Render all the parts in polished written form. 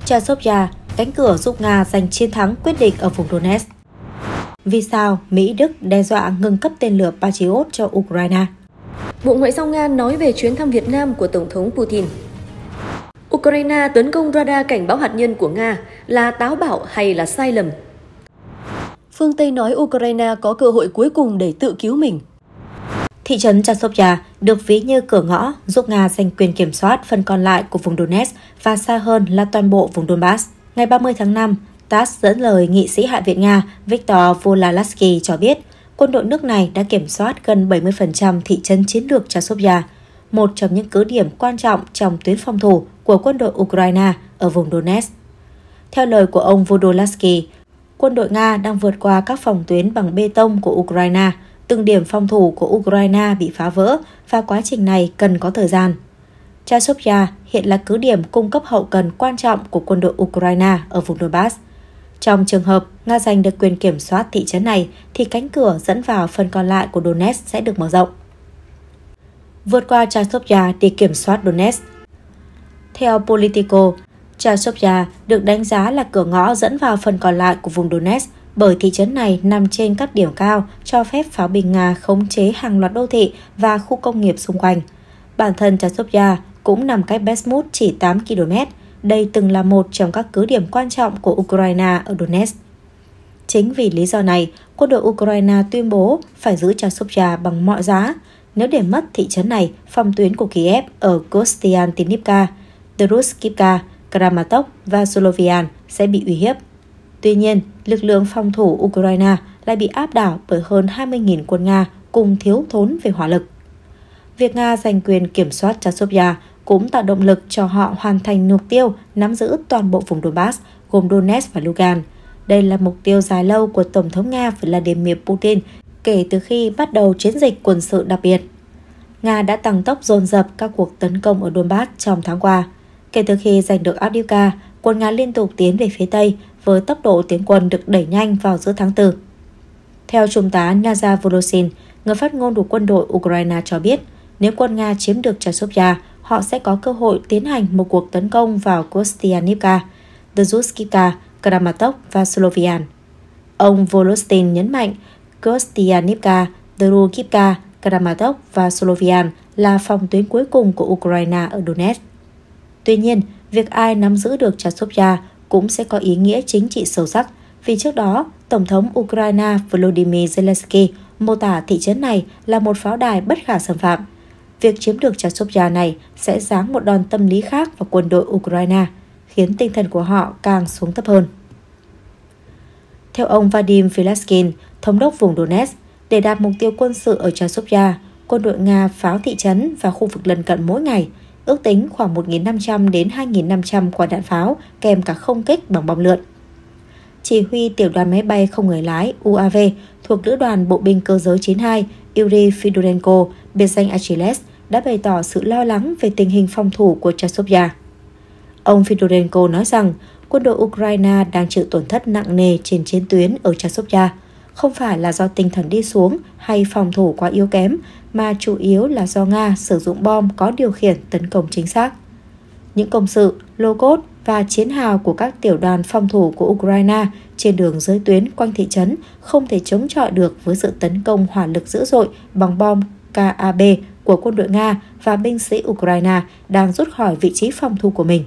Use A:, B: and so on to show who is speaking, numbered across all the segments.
A: Chasovia, cánh cửa giúp Nga giành chiến thắng quyết định ở vùng Donetsk. Vì sao Mỹ Đức đe dọa ngừng cấp tên lửa Patriot cho Ukraine?
B: Bộ Ngoại giao Nga nói về chuyến thăm Việt Nam của Tổng thống Putin. Ukraine tấn công radar cảnh báo hạt nhân của Nga là táo bạo hay là sai lầm? Phương Tây nói Ukraine có cơ hội cuối cùng để tự cứu mình.
A: Thị trấn Chasovia được ví như cửa ngõ giúp Nga giành quyền kiểm soát phần còn lại của vùng Donetsk và xa hơn là toàn bộ vùng Donbass. Ngày 30 tháng 5, TASS dẫn lời nghị sĩ Hạ viện Nga Viktor Volodyarsky cho biết quân đội nước này đã kiểm soát gần 70% thị trấn chiến lược Chasovia, một trong những cứ điểm quan trọng trong tuyến phòng thủ của quân đội Ukraine ở vùng Donetsk. Theo lời của ông Volodyarsky, quân đội Nga đang vượt qua các phòng tuyến bằng bê tông của Ukraine, từng điểm phòng thủ của Ukraine bị phá vỡ và quá trình này cần có thời gian. Chasovia hiện là cứ điểm cung cấp hậu cần quan trọng của quân đội Ukraine ở vùng Donbass. Trong trường hợp Nga giành được quyền kiểm soát thị trấn này thì cánh cửa dẫn vào phần còn lại của Donetsk sẽ được mở rộng. Vượt qua Chasovia để kiểm soát Donetsk. Theo Politico, Chasovia được đánh giá là cửa ngõ dẫn vào phần còn lại của vùng Donetsk bởi thị trấn này nằm trên các điểm cao cho phép pháo binh Nga khống chế hàng loạt đô thị và khu công nghiệp xung quanh. Bản thân Chasovia cũng nằm cách Bakhmut chỉ 8 km. Đây từng là một trong các cứ điểm quan trọng của Ukraine ở Donetsk. Chính vì lý do này, quân đội Ukraine tuyên bố phải giữ Chasovia bằng mọi giá. Nếu để mất thị trấn này, phòng tuyến của Kiev ở Kostiantynivka, Druskivka, Kramatorsk và Slovian sẽ bị uy hiếp. Tuy nhiên, lực lượng phòng thủ Ukraine lại bị áp đảo bởi hơn 20.000 quân Nga cùng thiếu thốn về hỏa lực. Việc Nga giành quyền kiểm soát Chasovia cũng tạo động lực cho họ hoàn thành mục tiêu nắm giữ toàn bộ vùng Donbass, gồm Donetsk và Lugan. Đây là mục tiêu dài lâu của Tổng thống Nga Vladimir Putin kể từ khi bắt đầu chiến dịch quân sự đặc biệt. Nga đã tăng tốc dồn dập các cuộc tấn công ở Donbass trong tháng qua. Kể từ khi giành được Avdiivka, quân Nga liên tục tiến về phía Tây với tốc độ tiến quân được đẩy nhanh vào giữa tháng 4. Theo Trung tá Nazar Voloshin, người phát ngôn của quân đội Ukraine cho biết, nếu quân Nga chiếm được Chasovia, họ sẽ có cơ hội tiến hành một cuộc tấn công vào Kostiantynivka, Druskivka, Kramatorsk và Slovian. Ông Voloshin nhấn mạnh, Kostiantynivka, Druskivka, Kramatorsk và Slovian là phòng tuyến cuối cùng của Ukraine ở Donetsk. Tuy nhiên, việc ai nắm giữ được Chasovia cũng sẽ có ý nghĩa chính trị sâu sắc, vì trước đó, Tổng thống Ukraine Volodymyr Zelensky mô tả thị trấn này là một pháo đài bất khả xâm phạm. Việc chiếm được Chasovia này sẽ giáng một đòn tâm lý khác vào quân đội Ukraine, khiến tinh thần của họ càng xuống thấp hơn. Theo ông Vadim Filaskin, thống đốc vùng Donetsk, để đạt mục tiêu quân sự ở Chasovia, quân đội Nga pháo thị trấn và khu vực lân cận mỗi ngày, ước tính khoảng 1.500 đến 2.500 quả đạn pháo kèm cả không kích bằng bom lượn. Chỉ huy tiểu đoàn máy bay không người lái UAV thuộc Lữ đoàn Bộ binh Cơ giới 92 Yuri Fydorenko, biệt danh Achilles, đã bày tỏ sự lo lắng về tình hình phòng thủ của Chasovia. Ông Fydorenko nói rằng quân đội Ukraine đang chịu tổn thất nặng nề trên chiến tuyến ở Chasovia, không phải là do tinh thần đi xuống hay phòng thủ quá yếu kém, mà chủ yếu là do Nga sử dụng bom có điều khiển tấn công chính xác. Những công sự, lô cốt và chiến hào của các tiểu đoàn phòng thủ của Ukraine trên đường giới tuyến quanh thị trấn không thể chống chọi được với sự tấn công hỏa lực dữ dội bằng bom KAB của quân đội Nga và binh sĩ Ukraine đang rút khỏi vị trí phòng thủ của mình.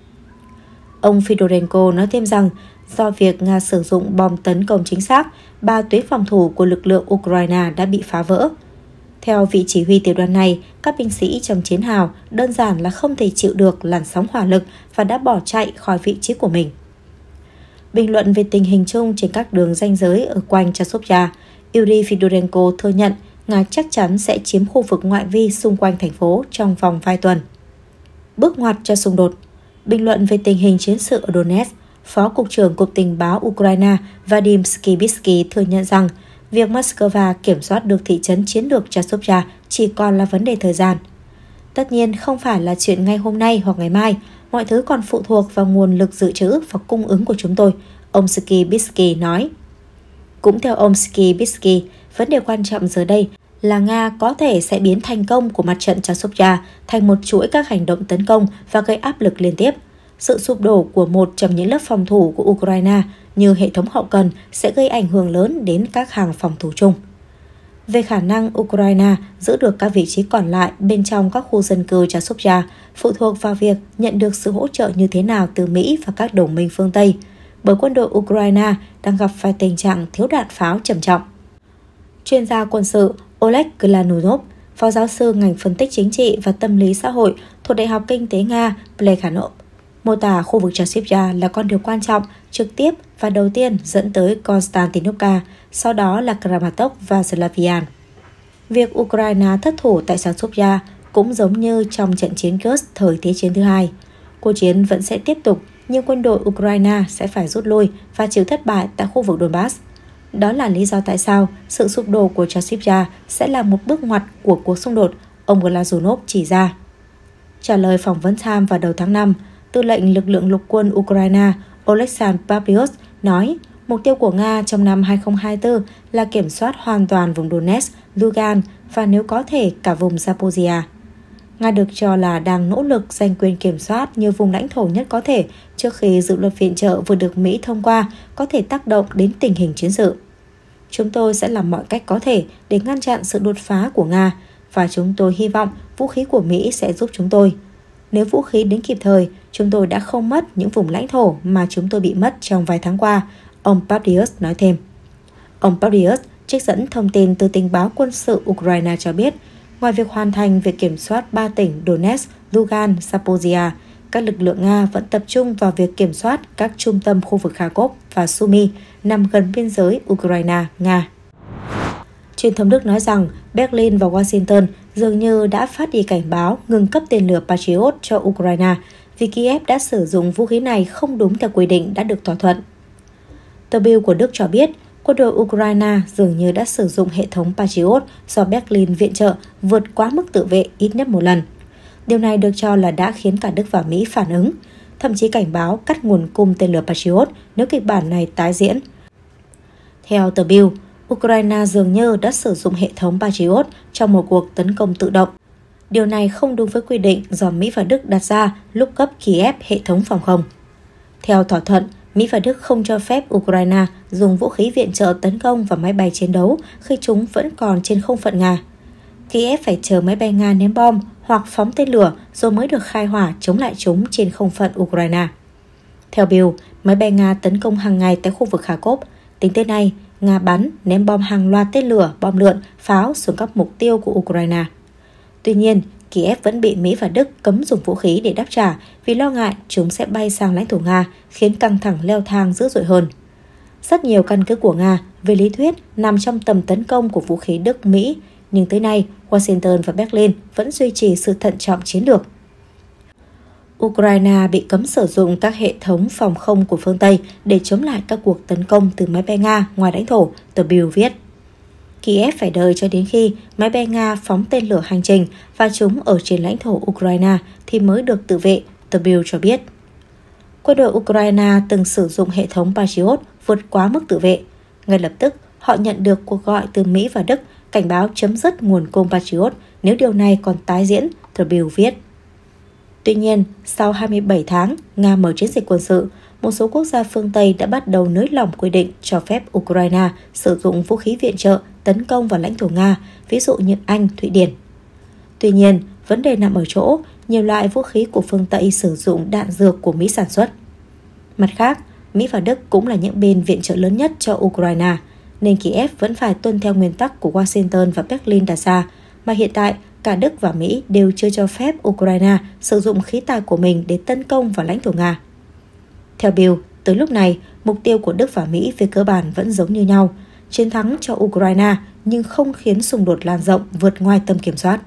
A: Ông Fydorenko nói thêm rằng do việc Nga sử dụng bom tấn công chính xác, 3 tuyến phòng thủ của lực lượng Ukraine đã bị phá vỡ. Theo vị chỉ huy tiểu đoàn này, các binh sĩ trong chiến hào đơn giản là không thể chịu được làn sóng hỏa lực và đã bỏ chạy khỏi vị trí của mình. Bình luận về tình hình chung trên các đường ranh giới ở quanh Chasovia, Yuri Fydorenko thừa nhận Nga chắc chắn sẽ chiếm khu vực ngoại vi xung quanh thành phố trong vòng vài tuần. Bước ngoặt cho xung đột. Bình luận về tình hình chiến sự ở Donetsk, Phó Cục trưởng Cục Tình báo Ukraine Vadim Skibitsky thừa nhận rằng việc Moscow kiểm soát được thị trấn chiến lược Chasovia chỉ còn là vấn đề thời gian. Tất nhiên không phải là chuyện ngay hôm nay hoặc ngày mai, mọi thứ còn phụ thuộc vào nguồn lực dự trữ và cung ứng của chúng tôi, ông Skibitsky nói. Cũng theo ông Skibitsky, vấn đề quan trọng giờ đây là Nga có thể sẽ biến thành công của mặt trận Chasovia thành một chuỗi các hành động tấn công và gây áp lực liên tiếp. Sự sụp đổ của một trong những lớp phòng thủ của Ukraine như hệ thống hậu cần sẽ gây ảnh hưởng lớn đến các hàng phòng thủ chung. Về khả năng Ukraine giữ được các vị trí còn lại bên trong các khu dân cư Chasiv phụ thuộc vào việc nhận được sự hỗ trợ như thế nào từ Mỹ và các đồng minh phương Tây, bởi quân đội Ukraine đang gặp phải tình trạng thiếu đạn pháo trầm trọng. Chuyên gia quân sự Oleg Glanunov, phó giáo sư ngành phân tích chính trị và tâm lý xã hội thuộc Đại học Kinh tế Nga Plekhanov, mô tả khu vực Chasiv là con đường quan trọng, trực tiếp và đầu tiên dẫn tới Konstantinovka, sau đó là Kramatorsk và Slavian. Việc Ukraine thất thủ tại Chasiv cũng giống như trong trận chiến Kursk thời Thế chiến thứ hai. Cuộc chiến vẫn sẽ tiếp tục, nhưng quân đội Ukraine sẽ phải rút lui và chịu thất bại tại khu vực Donbass. Đó là lý do tại sao sự sụp đổ của Chasiv sẽ là một bước ngoặt của cuộc xung đột, ông Glanunov chỉ ra. Trả lời phỏng vấn Time vào đầu tháng 5, Tư lệnh lực lượng lục quân Ukraine Oleksandr Pavlyushyn nói mục tiêu của Nga trong năm 2024 là kiểm soát hoàn toàn vùng Donetsk, Lugansk và nếu có thể cả vùng Zaporizhzhia. Nga được cho là đang nỗ lực giành quyền kiểm soát nhiều vùng lãnh thổ nhất có thể trước khi dự luật viện trợ vừa được Mỹ thông qua có thể tác động đến tình hình chiến sự. Chúng tôi sẽ làm mọi cách có thể để ngăn chặn sự đột phá của Nga và chúng tôi hy vọng vũ khí của Mỹ sẽ giúp chúng tôi. Nếu vũ khí đến kịp thời, chúng tôi đã không mất những vùng lãnh thổ mà chúng tôi bị mất trong vài tháng qua, ông Pavlyushyn nói thêm. Ông Pavlyushyn trích dẫn thông tin từ tình báo quân sự Ukraine cho biết, ngoài việc hoàn thành việc kiểm soát 3 tỉnh Donetsk, Lugansk, Zaporizhzhia, các lực lượng Nga vẫn tập trung vào việc kiểm soát các trung tâm khu vực Kharkov và Sumy nằm gần biên giới Ukraine-Nga. Truyền thông Đức nói rằng Berlin và Washington dường như đã phát đi cảnh báo ngừng cấp tên lửa Patriot cho Ukraine vì Kiev đã sử dụng vũ khí này không đúng theo quy định đã được thỏa thuận. Tờ Bild của Đức cho biết quân đội Ukraine dường như đã sử dụng hệ thống Patriot do Berlin viện trợ vượt quá mức tự vệ ít nhất một lần. Điều này được cho là đã khiến cả Đức và Mỹ phản ứng, thậm chí cảnh báo cắt nguồn cung tên lửa Patriot nếu kịch bản này tái diễn. Theo tờ Bild, Ukraine dường như đã sử dụng hệ thống Patriot trong một cuộc tấn công tự động. Điều này không đúng với quy định do Mỹ và Đức đặt ra lúc cấp Kiev hệ thống phòng không. Theo thỏa thuận, Mỹ và Đức không cho phép Ukraine dùng vũ khí viện trợ tấn công vào máy bay chiến đấu khi chúng vẫn còn trên không phận Nga. Kiev phải chờ máy bay Nga ném bom hoặc phóng tên lửa rồi mới được khai hỏa chống lại chúng trên không phận Ukraine. Theo Bild, máy bay Nga tấn công hàng ngày tại khu vực Kharkov. Tính tới nay, Nga bắn, ném bom hàng loạt tên lửa, bom lượn, pháo xuống các mục tiêu của Ukraine. Tuy nhiên, Kiev vẫn bị Mỹ và Đức cấm dùng vũ khí để đáp trả vì lo ngại chúng sẽ bay sang lãnh thổ Nga, khiến căng thẳng leo thang dữ dội hơn. Rất nhiều căn cứ của Nga, về lý thuyết, nằm trong tầm tấn công của vũ khí Đức-Mỹ, nhưng tới nay, Washington và Berlin vẫn duy trì sự thận trọng chiến lược. Ukraine bị cấm sử dụng các hệ thống phòng không của phương Tây để chống lại các cuộc tấn công từ máy bay Nga ngoài lãnh thổ, tờ Bild viết. Kiev phải đợi cho đến khi máy bay Nga phóng tên lửa hành trình và chúng ở trên lãnh thổ Ukraine thì mới được tự vệ, tờ Bild cho biết. Quân đội Ukraine từng sử dụng hệ thống Patriot vượt quá mức tự vệ. Ngay lập tức, họ nhận được cuộc gọi từ Mỹ và Đức cảnh báo chấm dứt nguồn cung Patriot nếu điều này còn tái diễn, tờ Bild viết. Tuy nhiên, sau 27 tháng Nga mở chiến dịch quân sự, một số quốc gia phương Tây đã bắt đầu nới lỏng quy định cho phép Ukraine sử dụng vũ khí viện trợ tấn công vào lãnh thổ Nga, ví dụ như Anh, Thụy Điển. Tuy nhiên, vấn đề nằm ở chỗ nhiều loại vũ khí của phương Tây sử dụng đạn dược của Mỹ sản xuất. Mặt khác, Mỹ và Đức cũng là những bên viện trợ lớn nhất cho Ukraine, nên Kiev vẫn phải tuân theo nguyên tắc của Washington và Berlin đặt ra, mà hiện tại cả Đức và Mỹ đều chưa cho phép Ukraine sử dụng khí tài của mình để tấn công vào lãnh thổ Nga. Theo Bild, tới lúc này, mục tiêu của Đức và Mỹ về cơ bản vẫn giống như nhau, chiến thắng cho Ukraine nhưng không khiến xung đột lan rộng vượt ngoài tầm kiểm soát.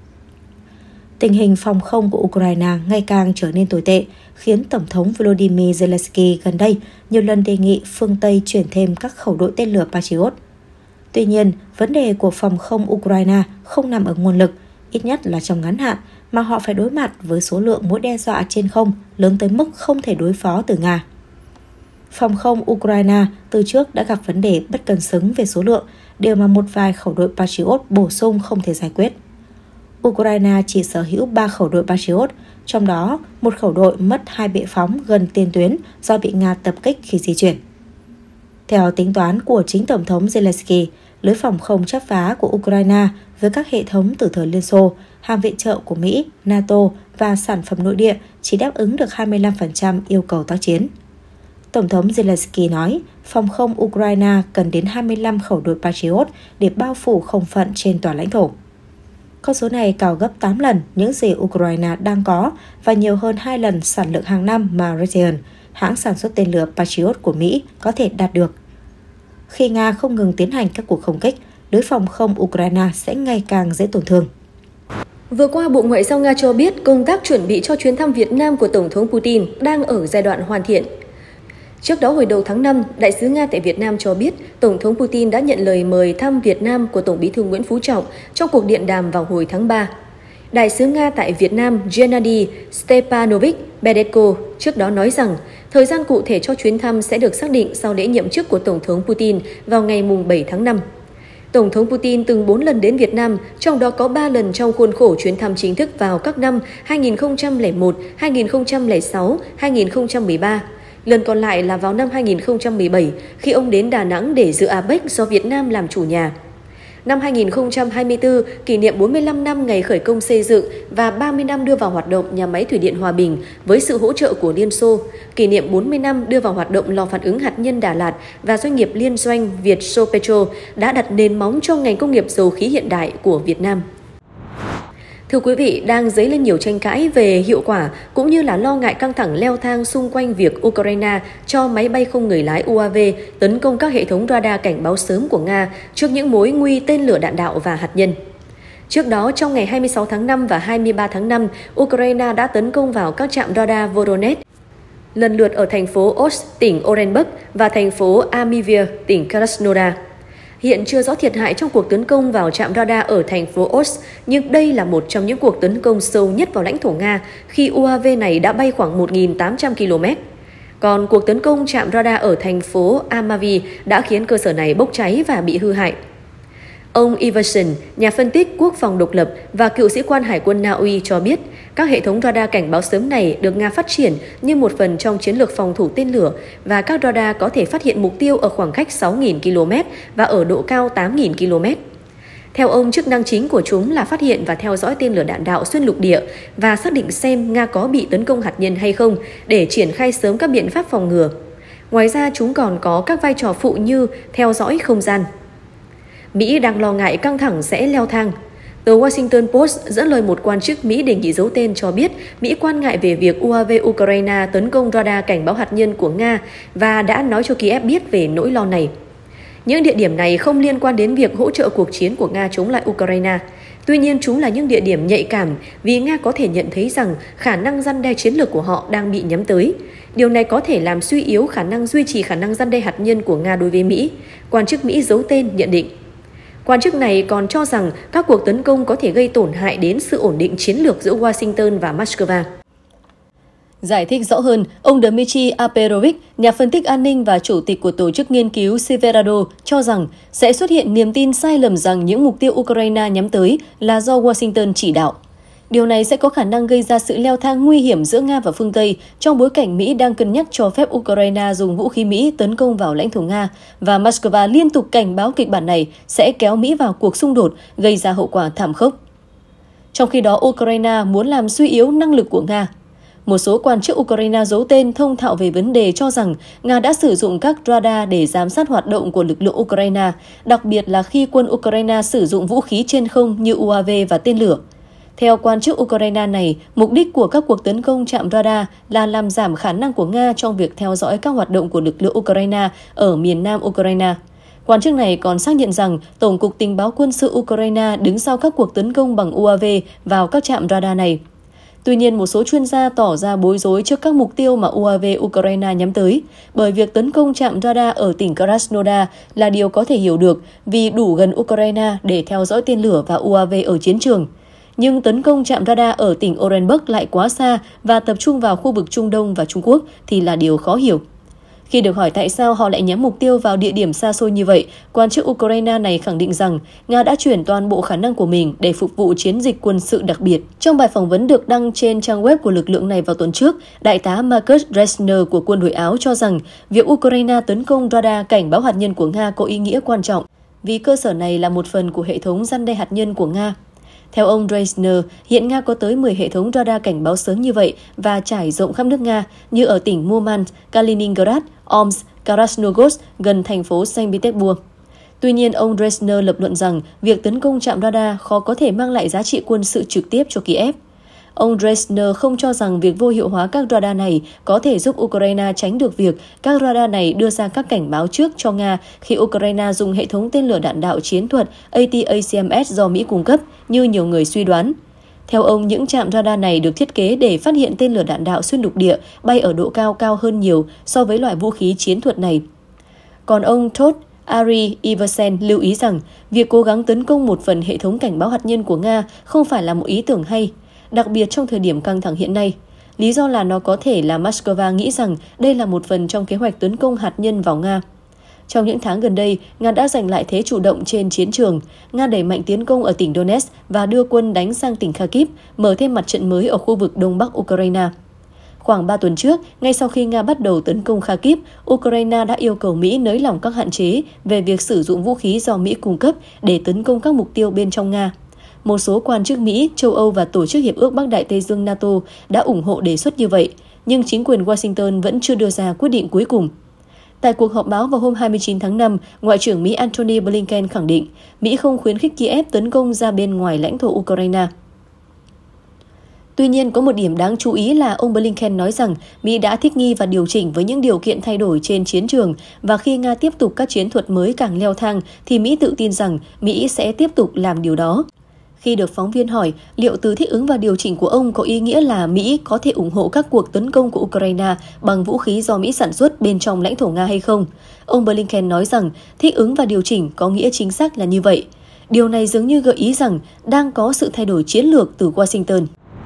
A: Tình hình phòng không của Ukraine ngày càng trở nên tồi tệ, khiến Tổng thống Volodymyr Zelensky gần đây nhiều lần đề nghị phương Tây chuyển thêm các khẩu đội tên lửa Patriot. Tuy nhiên, vấn đề của phòng không Ukraine không nằm ở nguồn lực, ít nhất là trong ngắn hạn, mà họ phải đối mặt với số lượng mối đe dọa trên không lớn tới mức không thể đối phó từ Nga. Phòng không Ukraine từ trước đã gặp vấn đề bất cân xứng về số lượng, điều mà một vài khẩu đội Patriot bổ sung không thể giải quyết. Ukraine chỉ sở hữu 3 khẩu đội Patriot, trong đó một khẩu đội mất 2 bệ phóng gần tiền tuyến do bị Nga tập kích khi di chuyển. Theo tính toán của chính Tổng thống Zelensky, lưới phòng không chắp vá của Ukraine với các hệ thống từ thời Liên Xô, hàng viện trợ của Mỹ, NATO và sản phẩm nội địa chỉ đáp ứng được 25% yêu cầu tác chiến. Tổng thống Zelensky nói, phòng không Ukraine cần đến 25 khẩu đội Patriot để bao phủ không phận trên toàn lãnh thổ. Con số này cao gấp 8 lần những gì Ukraine đang có và nhiều hơn 2 lần sản lượng hàng năm mà Raytheon, hãng sản xuất tên lửa Patriot của Mỹ, có thể đạt được. Khi Nga không ngừng tiến hành các cuộc không kích, lưới phòng không Ukraine sẽ ngày càng dễ tổn thương.
B: Vừa qua, Bộ Ngoại giao Nga cho biết công tác chuẩn bị cho chuyến thăm Việt Nam của Tổng thống Putin đang ở giai đoạn hoàn thiện. Trước đó, hồi đầu tháng 5, Đại sứ Nga tại Việt Nam cho biết Tổng thống Putin đã nhận lời mời thăm Việt Nam của Tổng bí thư Nguyễn Phú Trọng trong cuộc điện đàm vào hồi tháng 3. Đại sứ Nga tại Việt Nam Gennady Stepanovich Bedetko trước đó nói rằng thời gian cụ thể cho chuyến thăm sẽ được xác định sau lễ nhậm chức của Tổng thống Putin vào ngày 7 tháng 5. Tổng thống Putin từng 4 lần đến Việt Nam, trong đó có 3 lần trong khuôn khổ chuyến thăm chính thức vào các năm 2001, 2006, 2013. Lần còn lại là vào năm 2017 khi ông đến Đà Nẵng để dự APEC do Việt Nam làm chủ nhà. Năm 2024, kỷ niệm 45 năm ngày khởi công xây dựng và 30 năm đưa vào hoạt động nhà máy thủy điện Hòa Bình với sự hỗ trợ của Liên Xô, kỷ niệm 40 năm đưa vào hoạt động lò phản ứng hạt nhân Đà Lạt và doanh nghiệp liên doanh Vietsopetrol đã đặt nền móng cho ngành công nghiệp dầu khí hiện đại của Việt Nam. Thưa quý vị, đang dấy lên nhiều tranh cãi về hiệu quả cũng như là lo ngại căng thẳng leo thang xung quanh việc Ukraine cho máy bay không người lái UAV tấn công các hệ thống radar cảnh báo sớm của Nga trước những mối nguy tên lửa đạn đạo và hạt nhân. Trước đó, trong ngày 26 tháng 5 và 23 tháng 5, Ukraine đã tấn công vào các trạm radar Voronezh, lần lượt ở thành phố Ost, tỉnh Orenburg và thành phố Amivir, tỉnh Krasnodar. Hiện chưa rõ thiệt hại trong cuộc tấn công vào trạm radar ở thành phố Ost, nhưng đây là một trong những cuộc tấn công sâu nhất vào lãnh thổ Nga khi UAV này đã bay khoảng 1.800 km. Còn cuộc tấn công trạm radar ở thành phố Amavi đã khiến cơ sở này bốc cháy và bị hư hại. Ông Iverson, nhà phân tích quốc phòng độc lập và cựu sĩ quan Hải quân Na Uy cho biết, các hệ thống radar cảnh báo sớm này được Nga phát triển như một phần trong chiến lược phòng thủ tên lửa và các radar có thể phát hiện mục tiêu ở khoảng cách 6.000 km và ở độ cao 8.000 km. Theo ông, chức năng chính của chúng là phát hiện và theo dõi tên lửa đạn đạo xuyên lục địa và xác định xem Nga có bị tấn công hạt nhân hay không để triển khai sớm các biện pháp phòng ngừa. Ngoài ra, chúng còn có các vai trò phụ như theo dõi không gian. Mỹ đang lo ngại căng thẳng sẽ leo thang. Tờ Washington Post dẫn lời một quan chức Mỹ đề nghị giấu tên cho biết Mỹ quan ngại về việc UAV Ukraine tấn công radar cảnh báo hạt nhân của Nga và đã nói cho Kiev biết về nỗi lo này. Những địa điểm này không liên quan đến việc hỗ trợ cuộc chiến của Nga chống lại Ukraine. Tuy nhiên, chúng là những địa điểm nhạy cảm vì Nga có thể nhận thấy rằng khả năng răn đe chiến lược của họ đang bị nhắm tới. Điều này có thể làm suy yếu khả năng duy trì khả năng răn đe hạt nhân của Nga đối với Mỹ, quan chức Mỹ giấu tên nhận định. Quan chức này còn cho rằng các cuộc tấn công có thể gây tổn hại đến sự ổn định chiến lược giữa Washington và Moscow. Giải thích rõ hơn, ông Dmitry Aperovich, nhà phân tích an ninh và chủ tịch của tổ chức nghiên cứu Silverado, cho rằng sẽ xuất hiện niềm tin sai lầm rằng những mục tiêu Ukraine nhắm tới là do Washington chỉ đạo. Điều này sẽ có khả năng gây ra sự leo thang nguy hiểm giữa Nga và phương Tây trong bối cảnh Mỹ đang cân nhắc cho phép Ukraine dùng vũ khí Mỹ tấn công vào lãnh thổ Nga và Moscow liên tục cảnh báo kịch bản này sẽ kéo Mỹ vào cuộc xung đột, gây ra hậu quả thảm khốc. Trong khi đó, Ukraine muốn làm suy yếu năng lực của Nga. Một số quan chức Ukraine giấu tên thông thạo về vấn đề cho rằng Nga đã sử dụng các radar để giám sát hoạt động của lực lượng Ukraine, đặc biệt là khi quân Ukraine sử dụng vũ khí trên không như UAV và tên lửa. Theo quan chức Ukraine này, mục đích của các cuộc tấn công trạm radar là làm giảm khả năng của Nga trong việc theo dõi các hoạt động của lực lượng Ukraine ở miền nam Ukraine. Quan chức này còn xác nhận rằng Tổng cục Tình báo Quân sự Ukraine đứng sau các cuộc tấn công bằng UAV vào các trạm radar này. Tuy nhiên, một số chuyên gia tỏ ra bối rối trước các mục tiêu mà UAV Ukraine nhắm tới, bởi việc tấn công trạm radar ở tỉnh Krasnodar là điều có thể hiểu được vì đủ gần Ukraine để theo dõi tên lửa và UAV ở chiến trường. Nhưng tấn công trạm radar ở tỉnh Orenburg lại quá xa và tập trung vào khu vực Trung Đông và Trung Quốc thì là điều khó hiểu. Khi được hỏi tại sao họ lại nhắm mục tiêu vào địa điểm xa xôi như vậy, quan chức Ukraine này khẳng định rằng Nga đã chuyển toàn bộ khả năng của mình để phục vụ chiến dịch quân sự đặc biệt. Trong bài phỏng vấn được đăng trên trang web của lực lượng này vào tuần trước, Đại tá Markus Resner của quân đội Áo cho rằng việc Ukraine tấn công radar cảnh báo hạt nhân của Nga có ý nghĩa quan trọng, vì cơ sở này là một phần của hệ thống răn đe hạt nhân của Nga. Theo ông Resner, hiện Nga có tới 10 hệ thống radar cảnh báo sớm như vậy và trải rộng khắp nước Nga như ở tỉnh Murmansk, Kaliningrad, Omsk, Krasnogorsk gần thành phố Saint Petersburg. Tuy nhiên, ông Resner lập luận rằng việc tấn công trạm radar khó có thể mang lại giá trị quân sự trực tiếp cho Kiev. Ông Resner không cho rằng việc vô hiệu hóa các radar này có thể giúp Ukraine tránh được việc các radar này đưa ra các cảnh báo trước cho Nga khi Ukraine dùng hệ thống tên lửa đạn đạo chiến thuật ATACMS do Mỹ cung cấp, như nhiều người suy đoán. Theo ông, những trạm radar này được thiết kế để phát hiện tên lửa đạn đạo xuyên lục địa bay ở độ cao hơn nhiều so với loại vũ khí chiến thuật này. Còn ông Todd Ari Iversen lưu ý rằng việc cố gắng tấn công một phần hệ thống cảnh báo hạt nhân của Nga không phải là một ý tưởng hay, đặc biệt trong thời điểm căng thẳng hiện nay. Lý do là nó có thể là Moscow nghĩ rằng đây là một phần trong kế hoạch tấn công hạt nhân vào Nga. Trong những tháng gần đây, Nga đã giành lại thế chủ động trên chiến trường. Nga đẩy mạnh tiến công ở tỉnh Donetsk và đưa quân đánh sang tỉnh Kharkiv, mở thêm mặt trận mới ở khu vực Đông Bắc Ukraine. Khoảng 3 tuần trước, ngay sau khi Nga bắt đầu tấn công Kharkiv, Ukraine đã yêu cầu Mỹ nới lỏng các hạn chế về việc sử dụng vũ khí do Mỹ cung cấp để tấn công các mục tiêu bên trong Nga. Một số quan chức Mỹ, châu Âu và Tổ chức Hiệp ước Bắc Đại Tây Dương NATO đã ủng hộ đề xuất như vậy, nhưng chính quyền Washington vẫn chưa đưa ra quyết định cuối cùng. Tại cuộc họp báo vào hôm 29 tháng 5, Ngoại trưởng Mỹ Antony Blinken khẳng định Mỹ không khuyến khích Kiev tấn công ra bên ngoài lãnh thổ Ukraine. Tuy nhiên, có một điểm đáng chú ý là ông Blinken nói rằng Mỹ đã thích nghi và điều chỉnh với những điều kiện thay đổi trên chiến trường, và khi Nga tiếp tục các chiến thuật mới càng leo thang thì Mỹ tự tin rằng Mỹ sẽ tiếp tục làm điều đó. Khi được phóng viên hỏi liệu từ thích ứng và điều chỉnh của ông có ý nghĩa là Mỹ có thể ủng hộ các cuộc tấn công của Ukraine bằng vũ khí do Mỹ sản xuất bên trong lãnh thổ Nga hay không, ông Blinken nói rằng thích ứng và điều chỉnh có nghĩa chính xác là như vậy. Điều này dường như gợi ý rằng đang có sự thay đổi chiến lược từ Washington.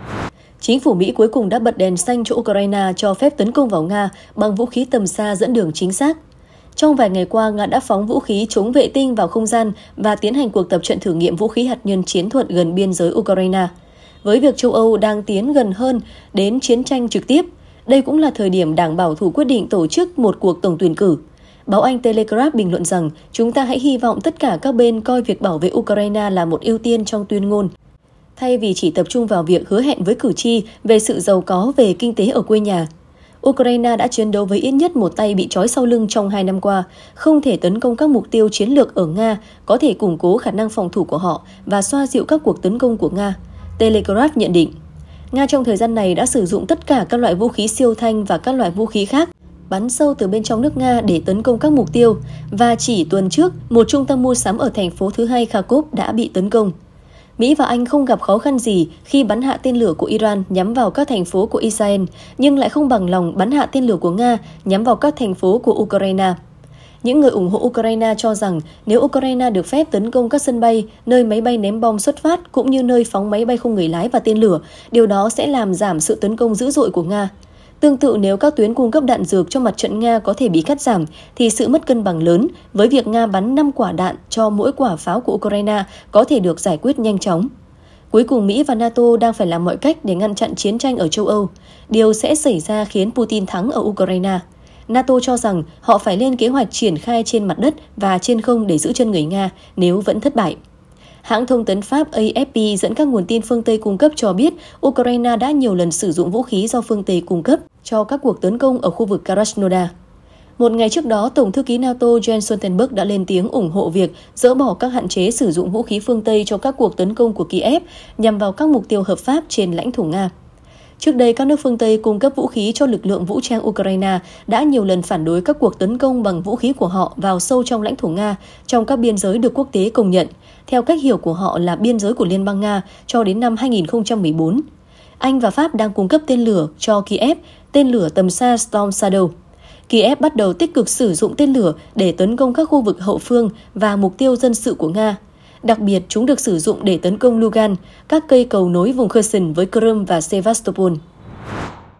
B: Chính phủ Mỹ cuối cùng đã bật đèn xanh cho Ukraine cho phép tấn công vào Nga bằng vũ khí tầm xa dẫn đường chính xác. Trong vài ngày qua, Nga đã phóng vũ khí chống vệ tinh vào không gian và tiến hành cuộc tập trận thử nghiệm vũ khí hạt nhân chiến thuật gần biên giới Ukraine. Với việc châu Âu đang tiến gần hơn đến chiến tranh trực tiếp, đây cũng là thời điểm Đảng Bảo thủ quyết định tổ chức một cuộc tổng tuyển cử. Báo Anh Telegraph bình luận rằng chúng ta hãy hy vọng tất cả các bên coi việc bảo vệ Ukraine là một ưu tiên trong tuyên ngôn, thay vì chỉ tập trung vào việc hứa hẹn với cử tri về sự giàu có về kinh tế ở quê nhà. Ukraine đã chiến đấu với ít nhất một tay bị trói sau lưng trong 2 năm qua, không thể tấn công các mục tiêu chiến lược ở Nga, có thể củng cố khả năng phòng thủ của họ và xoa dịu các cuộc tấn công của Nga, Telegraph nhận định. Nga trong thời gian này đã sử dụng tất cả các loại vũ khí siêu thanh và các loại vũ khí khác, bắn sâu từ bên trong nước Nga để tấn công các mục tiêu, và chỉ tuần trước, một trung tâm mua sắm ở thành phố thứ hai Kharkov đã bị tấn công. Mỹ và Anh không gặp khó khăn gì khi bắn hạ tên lửa của Iran nhắm vào các thành phố của Israel, nhưng lại không bằng lòng bắn hạ tên lửa của Nga nhắm vào các thành phố của Ukraine. Những người ủng hộ Ukraine cho rằng nếu Ukraine được phép tấn công các sân bay, nơi máy bay ném bom xuất phát cũng như nơi phóng máy bay không người lái và tên lửa, điều đó sẽ làm giảm sự tấn công dữ dội của Nga. Tương tự, nếu các tuyến cung cấp đạn dược cho mặt trận Nga có thể bị cắt giảm, thì sự mất cân bằng lớn với việc Nga bắn 5 quả đạn cho mỗi quả pháo của Ukraine có thể được giải quyết nhanh chóng. Cuối cùng, Mỹ và NATO đang phải làm mọi cách để ngăn chặn chiến tranh ở châu Âu. Điều sẽ xảy ra khiến Putin thắng ở Ukraine. NATO cho rằng họ phải lên kế hoạch triển khai trên mặt đất và trên không để giữ chân người Nga nếu vẫn thất bại. Hãng thông tấn Pháp AFP dẫn các nguồn tin phương Tây cung cấp cho biết Ukraine đã nhiều lần sử dụng vũ khí do phương Tây cung cấp cho các cuộc tấn công ở khu vực Krasnodar. Một ngày trước đó, Tổng thư ký NATO Jens Stoltenberg đã lên tiếng ủng hộ việc dỡ bỏ các hạn chế sử dụng vũ khí phương Tây cho các cuộc tấn công của Kiev nhằm vào các mục tiêu hợp pháp trên lãnh thổ Nga. Trước đây, các nước phương Tây cung cấp vũ khí cho lực lượng vũ trang Ukraine đã nhiều lần phản đối các cuộc tấn công bằng vũ khí của họ vào sâu trong lãnh thổ Nga, trong các biên giới được quốc tế công nhận, theo cách hiểu của họ là biên giới của Liên bang Nga cho đến năm 2014. Anh và Pháp đang cung cấp tên lửa cho Kiev, tên lửa tầm xa Storm Shadow. Kiev bắt đầu tích cực sử dụng tên lửa để tấn công các khu vực hậu phương và mục tiêu dân sự của Nga. Đặc biệt, chúng được sử dụng để tấn công Lugan, các cây cầu nối vùng Kherson với Crimea và Sevastopol.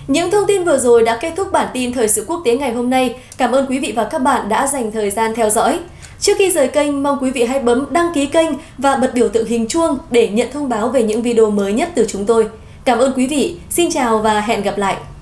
B: Những thông tin vừa rồi đã kết thúc bản tin Thời sự quốc tế ngày hôm nay. Cảm ơn quý vị và các bạn đã dành thời gian theo dõi. Trước khi rời kênh, mong quý vị hãy bấm đăng ký kênh và bật biểu tượng hình chuông để nhận thông báo về những video mới nhất từ chúng tôi. Cảm ơn quý vị, xin chào và hẹn gặp lại!